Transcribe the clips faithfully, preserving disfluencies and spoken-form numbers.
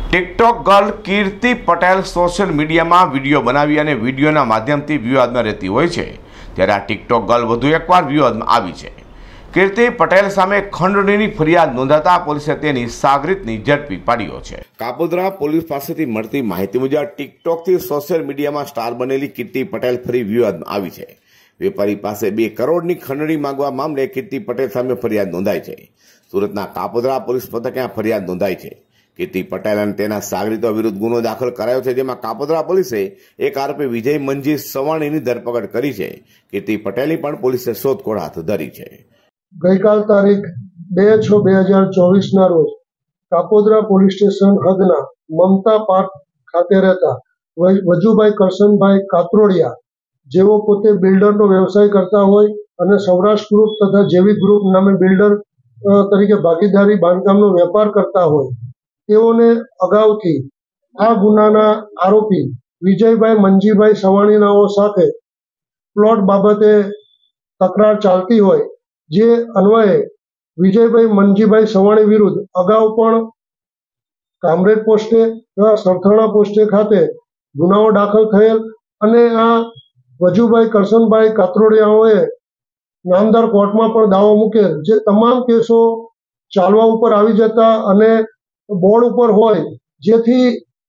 TikTok girl Kirti Patel social મીડિયામાં video બનાવી અને વિડીયોના માધ્યમથી વિવાદમાં રહેતી હોય છે, ત્યારે આ ટિકટોક ગર્લ વધુ એકવાર વિવાદમાં આવી છે। કીર્તિ પટેલ સામે ખંડણીની ફરિયાદ નોંધાતા પોલીસે તેની સાગરીતની ઝડપી પાડ્યો છે। કાપોદ્રા પોલીસ પાસેથી મળતી માહિતી મુજબ ટિકટોકથી સોશિયલ મીડિયામાં સ્ટાર બનેલી કીર્તિ પટેલ ફરી વિવાદમાં આવી છે। વેપારી પાસે બે કરોડની ખંડણી માંગવા મામલે કીર્તિ પટેલ સામે ફરિયાદ નોંધાઈ છે। સુરતના કાપોદ્રા પોલીસ મથકે આ ફરિયાદ નોંધાઈ છે। કીર્તિ પટેલ અને તેના સાગરીતો વિરુદ્ધ ગુનો દાખલ કરાયો છે, જેમાં કાપોદ્રા પોલીસે એક આરોપી વિજય મંજી સવાણીની ધરપકડ કરી છે। કીર્તિ પટેલની પણ પોલીસે શોધખોળ હાથ ધરી છે। ગઈકાલ તારીખ બે છ બે હજાર ચોવીસના રોજ કાપોદ્રા પોલીસ સ્ટેશન હદના મમતા પાર્ક ખાતે રહેતા વજુભાઈ કરશનભાઈ કાતરોડિયા, જેઓ પોતે બિલ્ડરનો વ્યવસાય કરતા હોય અને સૌરાષ્ટ્ર ગ્રુપ તથા જેવી ગ્રુપ નામે બિલ્ડર તરીકે ભાગીદારી બાંધકામનો વેપાર કરતા હોય, તેઓને અગાઉથી આ ગુનાના આરોપી વિજયભાઈ મંજીભાઈ સવાણીનાઓ સાથે પ્લોટ બાબતે તકરાર ચાલતી હોય, જે અન્વયે વિજયભાઈ મંજીભાઈ સવાણી વિરુદ્ધ અગાઉ પણ કામરેજ પોસ્ટે તથા સરથાણા પોસ્ટે ખાતે ગુનાઓ દાખલ થયેલ અને આ વજુભાઈ કરશનભાઈ કાતરોડિયાઓએ નામદાર કોર્ટમાં પણ દાવો મૂકેલ, જે તમામ કેસો ચાલવા ઉપર આવી જતા અને બોર્ડ ઉપર હોય, જેથી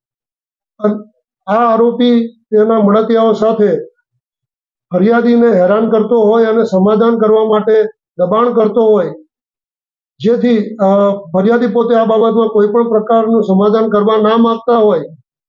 આ આરોપી તેના મળતિયાઓ સાથે ફરિયાદીને હેરાન કરતો હોય અને સમાધાન કરવા માટે દબાણ કરતો હોય, જેથી ફરિયાદી પોતે આ બાબતમાં કોઈ પણ પ્રકારનું સમાધાન કરવા ના માંગતા હોય,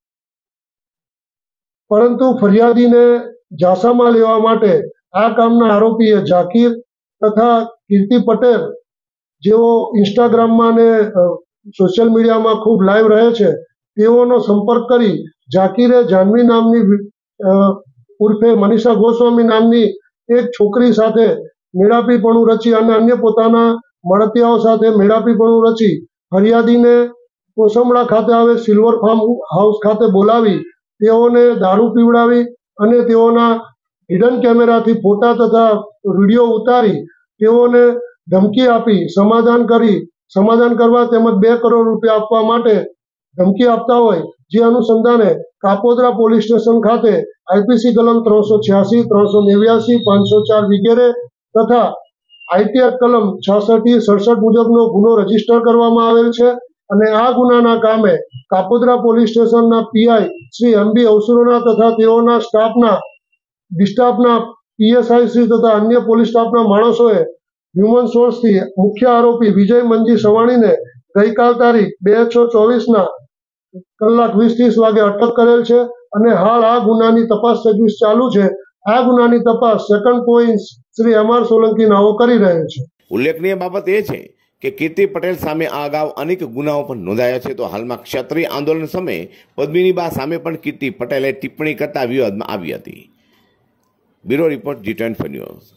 પરંતુ ફરિયાદીને ઝાંસામાં લેવા માટે આ કામના આરોપીએ ઝાકીર તથા કીર્તિ પટેલ, જેઓ ઇન્સ્ટાગ્રામમાં ને સોશિયલ મીડિયામાં ખૂબ લાઈવ રહે છે, તેઓનો સંપર્ક કરી ઝાકીરે જાનવી નામની ઉર્ફે મનીષા ગોસ્વામી નામની એક છોકરી સાથે મેળાપીપણું રચી અને અન્ય પોતાના મળતિયાઓ સાથે મેળાપીપણું રચી ફરિયાદીને કોસંબડા ખાતે આવે સિલ્વર ફાર્મ હાઉસ ખાતે બોલાવી તેઓને દારૂ પીવડાવી અને તેઓના હિડન કેમેરાથી ફોટા તથા વિડીયો ઉતારી તેઓને ધમકી આપી સમાધાન કરી સમાધાન કરવા તેમજ બે કરોડ રૂપિયા આપવા માટે ધમકી આપતા હોય, જે અનુસંધાને કાપોદ્રા પોલીસ સ્ટેશન ખાતે આઈપીસી કલમ ત્રણસો છ્યાસી ત્રણસો નેવ્યાસી પાંચસો ચાર વગેરે તથા આઈટી એક્ટ કલમ છાસઠ સડસઠ મુજબનો ગુનો રજીસ્ટર કરવામાં આવેલ છે અને આ ગુનાના કામે કાપોદ્રા પોલીસ સ્ટેશનના પીઆઈ શ્રી એમ બી અવસરોના તથા તેઓના સ્ટાફના ડિસ્ટાફના પીએસઆઈ શ્રી તથા અન્ય પોલીસ સ્ટાફના માણસોએ હ્યુમન સોર્સથી મુખ્ય આરોપી વિજય મંજી સવાણીને ગઈકાલ તારીખ બે છ ચોવીસના કલાક વીસ ત્રીસ વાગે અટક કરેલ છે અને હાલ આ ગુનાની તપાસ તજવીજ ચાલુ છે। આ ગુનાની તપાસ second point Shri M R Solanki નાઓ કરી રહેલ છે। ઉલ્લેખનીય બાબત એ છે કે કીર્તિ પટેલ સામે આ અગાઉ અનેક ગુનાઓ પણ નોંધાયા છે, તો હાલમાં ક્ષત્રિય આંદોલન સમયે પદ્મિનીબા સામે પણ કીર્તિ પટેલે ટિપ્પણી કરતા વિવાદમાં આવી હતી। Bureau report G twenty four news.